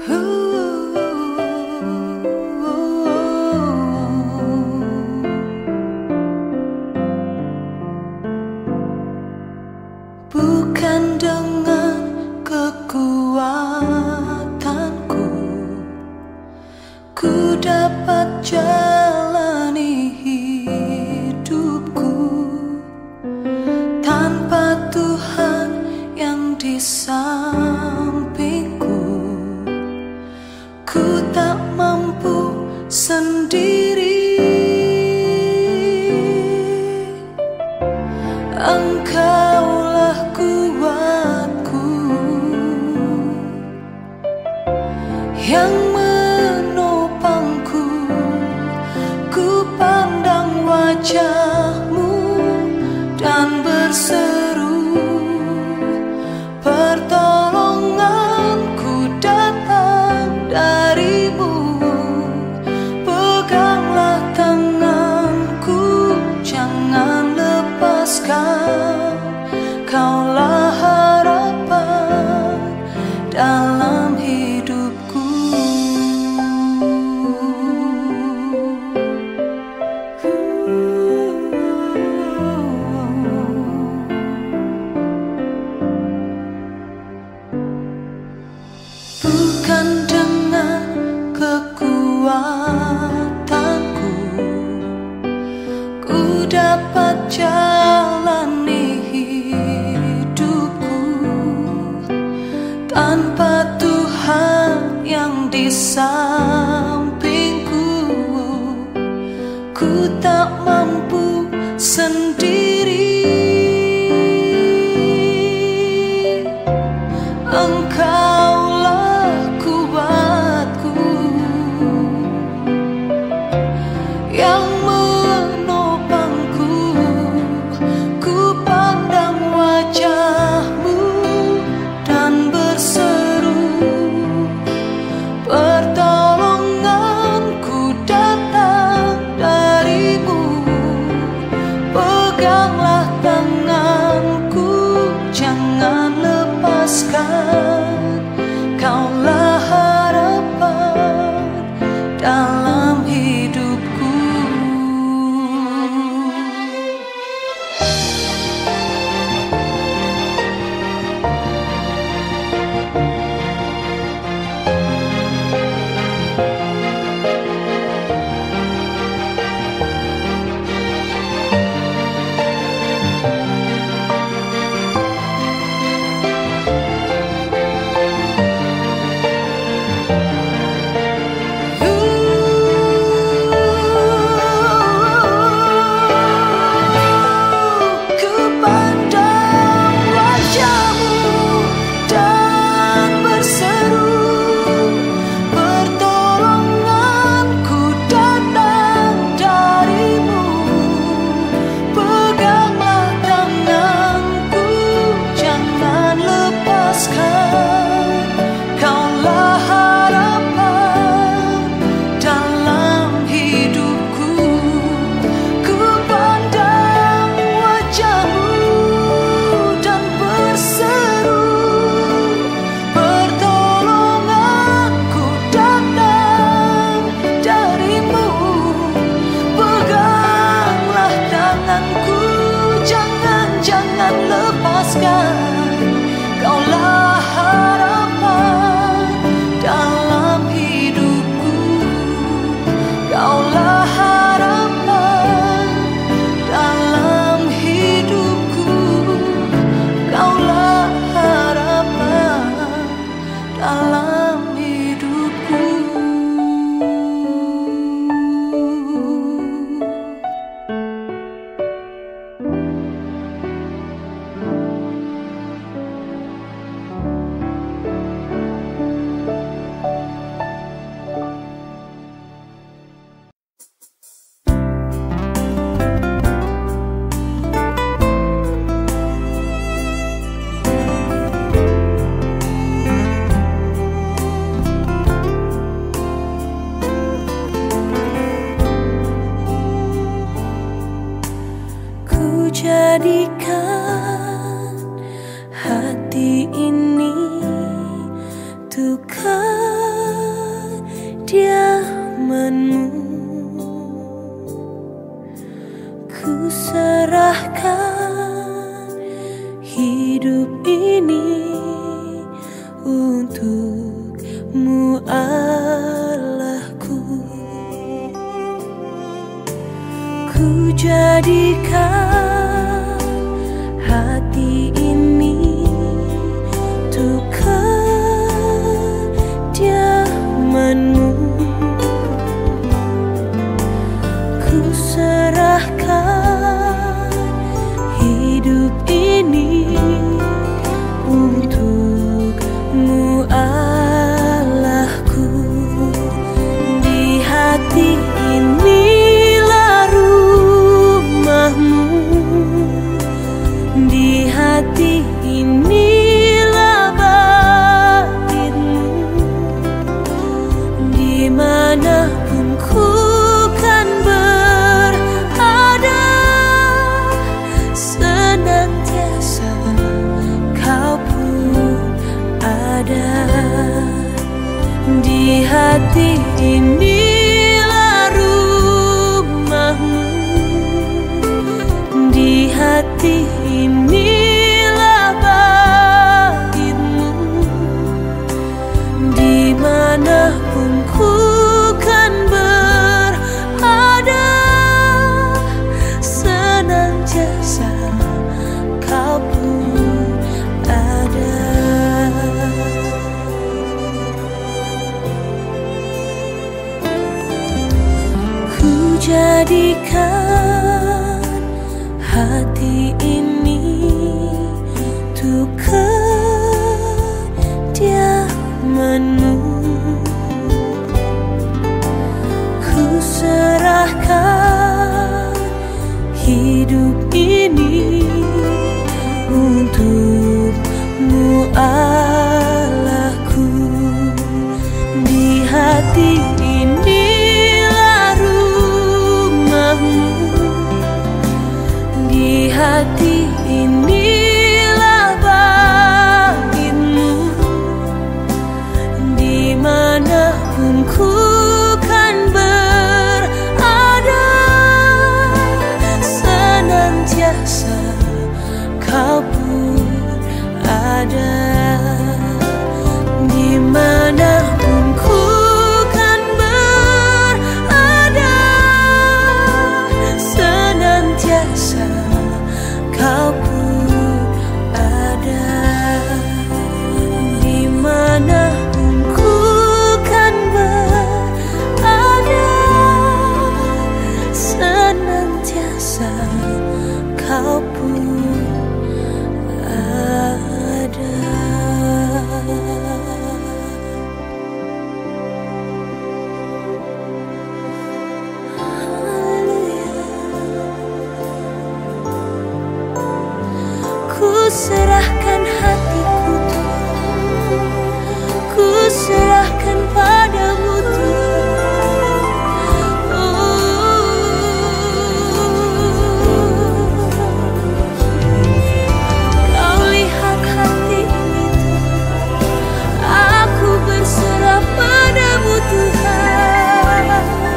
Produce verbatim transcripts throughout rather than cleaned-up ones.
Bukan dengan kekuatanku ku dapat jalani hidupku tanpa Tuhan yang di sampingku. Ku tak mampu sendiri. Engkaulah kuatku yang menopangku. Ku pandang wajah-Mu dan berseru, pertolonganku datang dari-Mu. Peganglah tanganku, jangan lepaskan. Kaulah harapan dalam hidupku. Bukan dengan kekuatanku ku dapat jalani hidupku tanpa Tuhan yang di sampingku. Ku tak mampu sendiri. Engkaulah kuatku yang menopangku. Ku pandang wajah-Mu dan berseru, pertolonganku hati inilah rumahmu, di hati inilah baitmu, dimanapun ku kan berada, senantiasa kau pun ada. Ku jadikan hati ini untuk kediamanmu, ku serahkan hidup ini untukmu Allahku. Di hati inilah rumahmu, di hati inilah baitmu, dimanapun ku kan berada, senantiasa kau pun ada. Dimanapun ku kan berada, senantiasa kau pun ada. Dimanapun ku kan berada, senantiasa kau pun ada. Ku serahkan hatiku Tuhan, ku serahkan padamu Tuhan. Kau lihat hati ini Tuhan, aku berserah padamu Tuhan.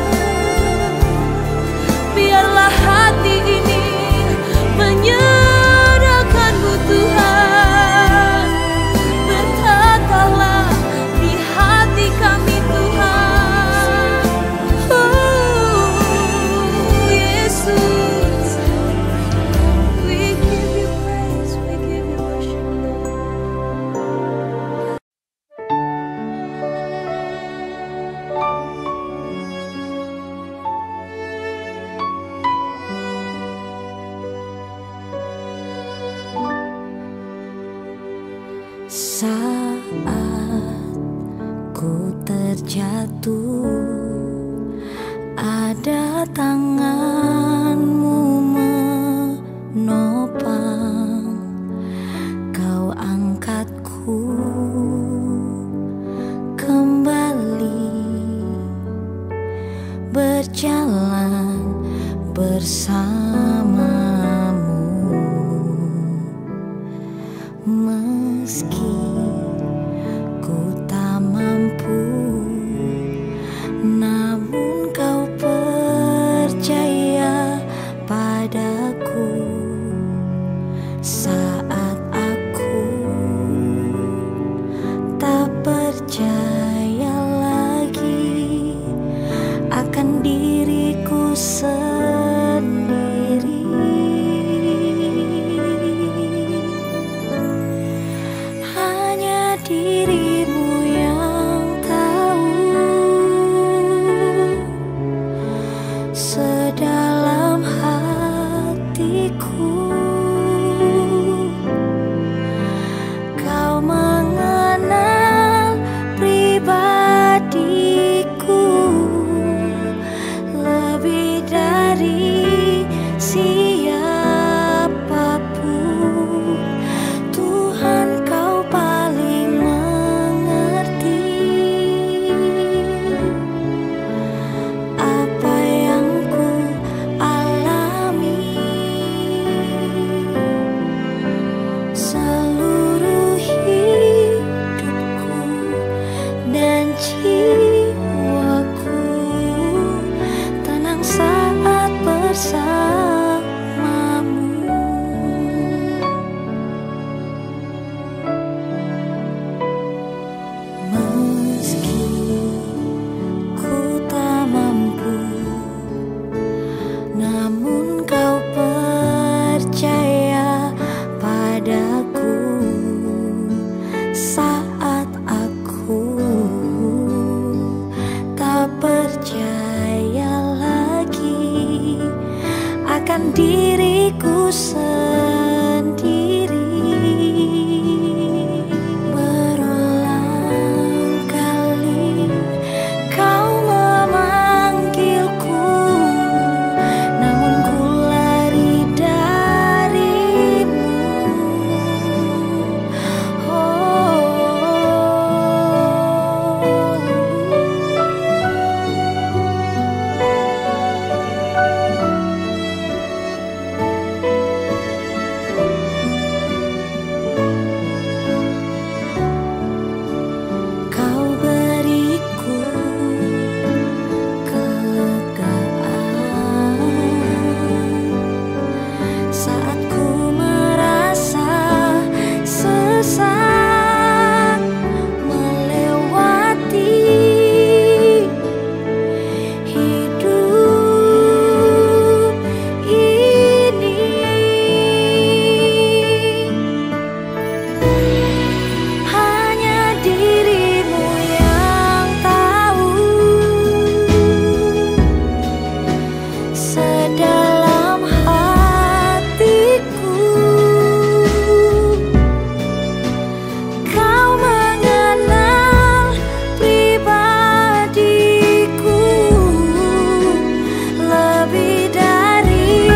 Biarlah hati ini menyerahkanmu Tuhan. Bertatalah di hati kami Tuhan. Oh Yesus, we give you praise, we give you worship Lord. Saat ku terjatuh, ada tanganmu menopang, kau angkatku kembali, berjalan bersamamu. Meski ku tak mampu, namun kau percaya padaku. Saat aku tak percaya lagi akan diriku sendiri, hanya dirimu yang tahu sedalam hatiku. Kau mengenal pribadiku lebih dari siapapun. Tuhan, kau paling mengerti diriku sendiri. Berulang kali kau memanggilku, namun ku lari darimu. Kau beriku kelegaan saat ku merasa sesat melewati hidup ini. Hanya dirimu yang tahu sedalam hatiku. Kau mengenal pribadiku lebih dari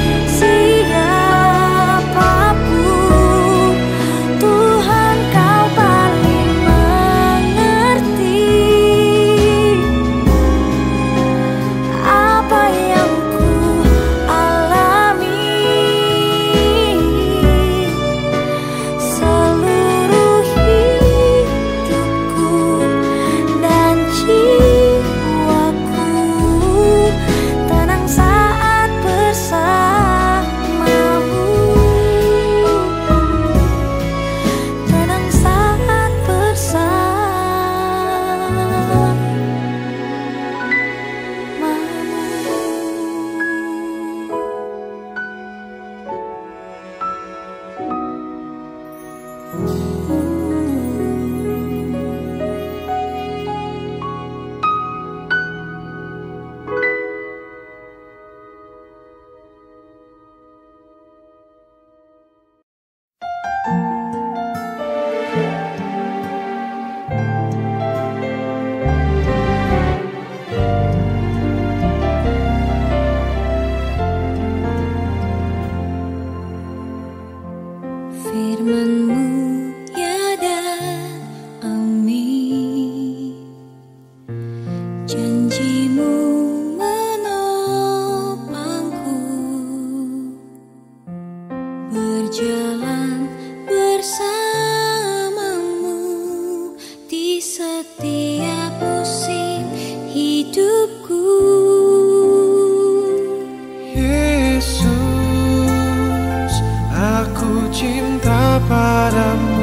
siapapun. Tuhan, kau paling mengerti apa yang ku alami. Seluruh hidupku dan jiwaku tenang saat bersamamu. Tenang saat bersamamu. Firman-Mu ya dan amin, janji-Mu menopangku, berjalan bersamamu di setiap musim hidupku. Yesus, aku cinta padamu.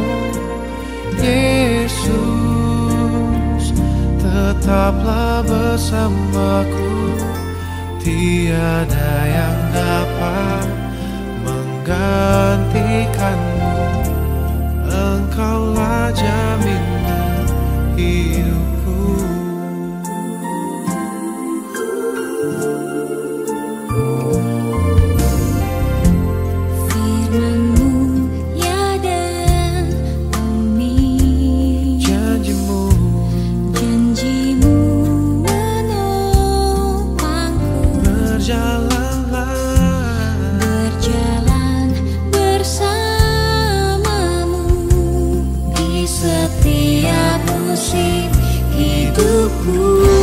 Yesus, tetaplah bersamaku. Tiada yang dapat menggantikanmu. Engkaulah jaminan hidupku. Firman-Mu ya dan amin, Janjimu, janji-Mu menopangku, berjalanlah berjalan bersamamu di setiap musim hidupku.